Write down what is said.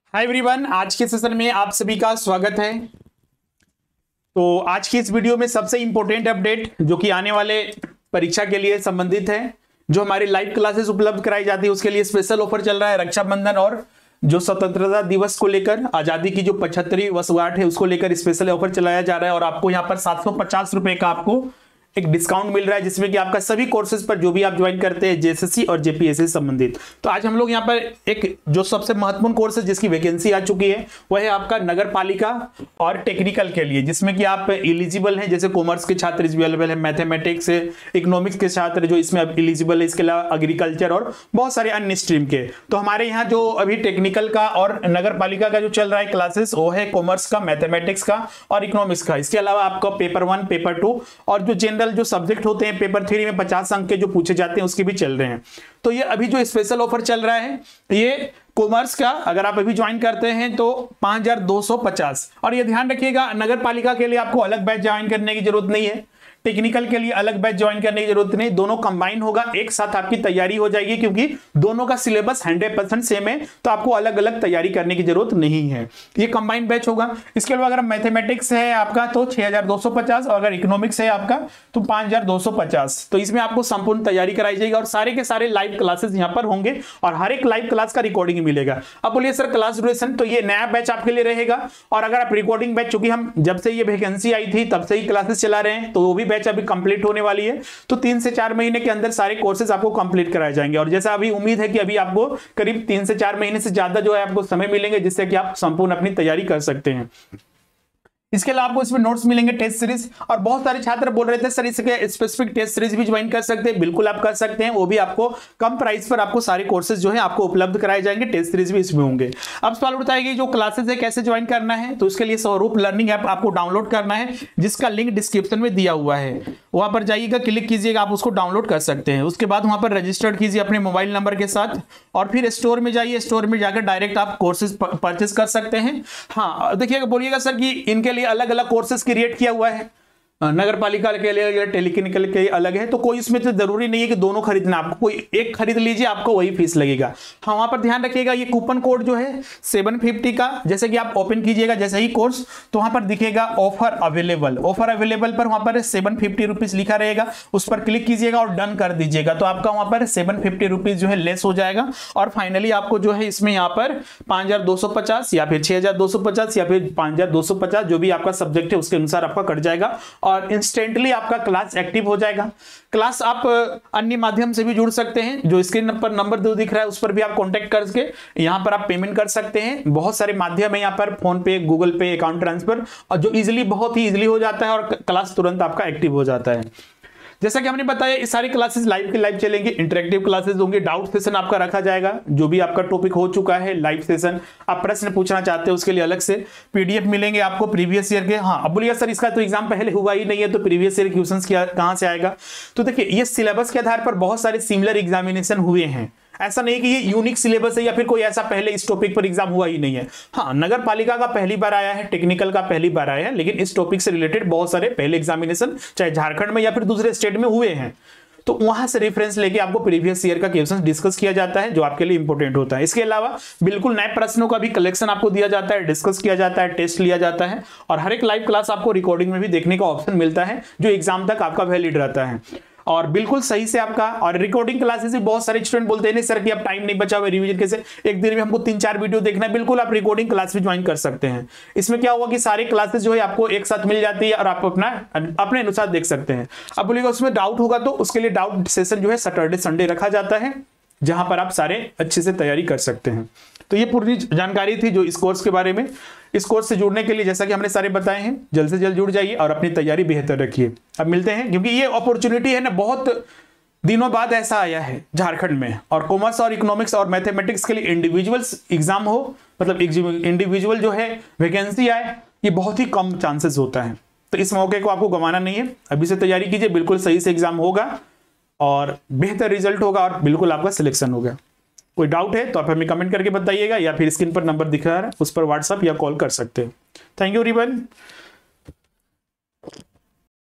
Hi everyone, आज के session में आप सभी का स्वागत है। तो आज की इस वीडियो में सबसे इंपॉर्टेंट अपडेट जो कि आने वाले परीक्षा के लिए संबंधित है, जो हमारी लाइव क्लासेस उपलब्ध कराई जाती है उसके लिए स्पेशल ऑफर चल रहा है। रक्षाबंधन और जो स्वतंत्रता दिवस को लेकर आजादी की जो 75वीं वर्षगांठ है उसको लेकर स्पेशल ऑफर चलाया जा रहा है और आपको यहाँ पर 750 रुपए का आपको एक डिस्काउंट मिल रहा है, जिसमें कि आपका सभी कोर्सेज पर जो भी आप ज्वाइन करते हैं जेएसएससी और जेपीएससी से संबंधित। तो आज हम लोग यहाँ पर एक जो सबसे महत्वपूर्ण कोर्स है जिसकी वैकेंसी आ चुकी है वह है आपका नगर पालिका और टेक्निकल के लिए, जिसमें कि आप एलिजिबल हैं। जैसे कॉमर्स के छात्र अवेलेबल है, मैथमेटिक्स है, इकोनॉमिक्स के छात्र जो इसमें एलिजिबल है, इसके अलावा एग्रीकल्चर और बहुत सारे अन्य स्ट्रीम के। तो हमारे यहाँ जो अभी टेक्निकल का और नगर पालिका का जो चल रहा है क्लासेस वो है कॉमर्स का, मैथमेटिक्स का और इकोनॉमिक्स का। इसके अलावा आपका पेपर 1, पेपर 2 और जो जो सब्जेक्ट होते हैं पेपर 3 में 50 अंक के जो पूछे जाते हैं उसके भी चल रहे हैं। तो ये अभी जो स्पेशल ऑफर चल रहा है ये कॉमर्स का अगर आप अभी ज्वाइन करते हैं तो 5250। और ये ध्यान रखिएगा, नगर पालिका के लिए आपको अलग बैच ज्वाइन करने की जरूरत नहीं है, टेक्निकल के लिए अलग बैच ज्वाइन करने की जरूरत नहीं, दोनों कंबाइन होगा, एक साथ आपकी तैयारी हो जाएगी क्योंकि दोनों का सिलेबस 100% सेम है। तो आपको अलग अलग तैयारी करने की जरूरत नहीं है, ये कंबाइन बैच होगा। इसके अलावा अगर मैथमेटिक्स है आपका तो 6250 और अगर इकोनॉमिक्स है आपका तो 5250। तो इसमें आपको संपूर्ण तैयारी कराई जाएगी और सारे के सारे लाइव क्लासेस यहाँ पर होंगे और हर एक लाइव क्लास का रिकॉर्डिंग मिलेगा। अब बोलिए सर क्लास ड्यूरेशन, तो ये नया बैच आपके लिए रहेगा। और अगर आप रिकॉर्डिंग बैच, चूंकि हम जब से ये वैकेंसी आई थी तब से ही क्लासेस चला रहे हैं, तो वो भी बैच अभी कंप्लीट होने वाली है। तो 3 से 4 महीने के अंदर सारे कोर्सेज आपको कंप्लीट कराए जाएंगे। और जैसा अभी उम्मीद है कि अभी आपको करीब 3 से 4 महीने से ज्यादा जो है आपको समय मिलेंगे जिससे कि आप संपूर्ण अपनी तैयारी कर सकते हैं। इसके अलावा आपको इसमें नोट्स मिलेंगे, टेस्ट सीरीज। और बहुत सारे छात्र बोल रहे थे सर इसके स्पेसिफिक टेस्ट सीरीज भी ज्वाइन कर सकते हैं। बिल्कुल आप कर सकते हैं, वो भी आपको कम प्राइस पर आपको सारे कोर्सेज जो है आपको उपलब्ध कराए जाएंगे, टेस्ट सीरीज भी इसमें होंगे। अब सवाल उठता है कि जो क्लासेस है कैसे ज्वाइन करना है, तो उसके लिए स्वरूप लर्निंग ऐप आपको डाउनलोड करना है जिसका लिंक डिस्क्रिप्शन में दिया हुआ है। वहां पर जाइएगा, क्लिक कीजिएगा, आप उसको डाउनलोड कर सकते हैं। उसके बाद वहां पर रजिस्टर्ड कीजिए अपने मोबाइल नंबर के साथ और फिर स्टोर में जाइए, स्टोर में जाकर डायरेक्ट आप कोर्सेज परचेस कर सकते हैं। हाँ देखिएगा, बोलिएगा सर कि इनके लिए अलग अलग कोर्सेज क्रिएट किया हुआ है, नगर पालिका के लिए टेलीक्लिनिकल के अलग है, तो कोई इसमें तो जरूरी नहीं है कि दोनों खरीदना, आपको कोई एक खरीद लीजिए, आपको वही फीस लगेगा। हाँ वहां पर ध्यान रखिएगा, ये कूपन कोड जो है 750 का, जैसे कि आप ओपन कीजिएगा जैसे ही कोर्स तो वहां पर दिखेगा ऑफर अवेलेबल। ऑफर अवेलेबल पर वहां पर 750 रुपीज लिखा रहेगा, उस पर क्लिक कीजिएगा और डन कर दीजिएगा। तो आपका वहां पर 750 रुपीज जो है लेस हो जाएगा और फाइनली आपको जो है इसमें यहाँ पर 5250 या फिर 6250 या फिर 5250 जो भी आपका सब्जेक्ट है उसके अनुसार आपका कट जाएगा और इंस्टेंटली आपका क्लास एक्टिव हो जाएगा। क्लास आप अन्य माध्यम से भी जुड़ सकते हैं, जो स्क्रीन पर नंबर 2 दिख रहा है उस पर भी आप कांटेक्ट करके यहां पर आप पेमेंट कर सकते हैं। बहुत सारे माध्यम है यहाँ पर, फोन पे, गूगल पे, अकाउंट ट्रांसफर, और जो इजीली, बहुत ही इजीली हो जाता है और क्लास तुरंत आपका एक्टिव हो जाता है। जैसा कि हमने बताया ये सारी क्लासेस लाइव के लाइव चलेंगे, इंटरेक्टिव क्लासेस होंगे, डाउट सेशन आपका रखा जाएगा, जो भी आपका टॉपिक हो चुका है लाइव सेशन, आप प्रश्न पूछना चाहते हैं उसके लिए अलग से पीडीएफ मिलेंगे आपको प्रीवियस ईयर के। हाँ अब बोलिए सर इसका तो एग्जाम पहले हुआ ही नहीं है तो प्रीवियस ईयर क्वेश्चंस कहां से आएगा, तो देखिए ये सिलेबस के आधार पर बहुत सारे सिमिलर एग्जामिनेशन हुए हैं, ऐसा नहीं कि ये यूनिक सिलेबस है या फिर कोई ऐसा पहले इस टॉपिक पर एग्जाम हुआ ही नहीं है। हाँ नगर पालिका का पहली बार आया है, टेक्निकल का पहली बार आया है, लेकिन इस टॉपिक से रिलेटेड बहुत सारे पहले एग्जामिनेशन चाहे झारखंड में या फिर दूसरे स्टेट में हुए हैं, तो वहां से रेफरेंस लेके आपको प्रीवियस ईयर का क्वेश्चन डिस्कस किया जाता है जो आपके लिए इंपॉर्टेंट होता है। इसके अलावा बिल्कुल नए प्रश्नों का भी कलेक्शन आपको दिया जाता है, डिस्कस किया जाता है, टेस्ट लिया जाता है और हर एक लाइव क्लास आपको रिकॉर्डिंग में भी देखने का ऑप्शन मिलता है जो एग्जाम तक आपका वैलिड रहता है और बिल्कुल सही से आपका। और रिकॉर्डिंग क्लासेस भी बहुत सारे स्टूडेंट बोलते हैं नहीं सर कि अब टाइम नहीं बचा हुआ रिवीजन कैसे, एक दिन में हमको 3-4 वीडियो देखना है, बिल्कुल आप रिकॉर्डिंग क्लास भी ज्वाइन कर सकते हैं। इसमें क्या हुआ कि सारी क्लासेस जो है आपको एक साथ मिल जाती है और आप अपने अनुसार देख सकते हैं। अब बोलिएगा उसमें डाउट होगा तो उसके लिए डाउट सेशन जो है सैटरडे संडे रखा जाता है जहां पर आप सारे अच्छे से तैयारी कर सकते हैं। तो ये पूरी जानकारी थी जो इस कोर्स के बारे में। इस कोर्स से जुड़ने के लिए जैसा कि हमने सारे बताए हैं, जल्द से जल्द जुड़ जाइए और अपनी तैयारी बेहतर रखिए। अब मिलते हैं, क्योंकि ये अपॉर्चुनिटी है ना, बहुत दिनों बाद ऐसा आया है झारखंड में, और कॉमर्स और इकोनॉमिक्स और मैथमेटिक्स के लिए इंडिविजुअल एग्जाम हो, मतलब इंडिविजुअल जो है वैकेंसी आए, ये बहुत ही कम चांसेस होता है। तो इस मौके को आपको गंवाना नहीं है, अभी से तैयारी कीजिए, बिल्कुल सही से एग्जाम होगा और बेहतर रिजल्ट होगा और बिल्कुल आपका सिलेक्शन होगा। कोई डाउट है तो आप हमें कमेंट करके बताइएगा या फिर स्क्रीन पर नंबर दिख रहा है उस पर व्हाट्सएप या कॉल कर सकते हैं। Thank you everyone.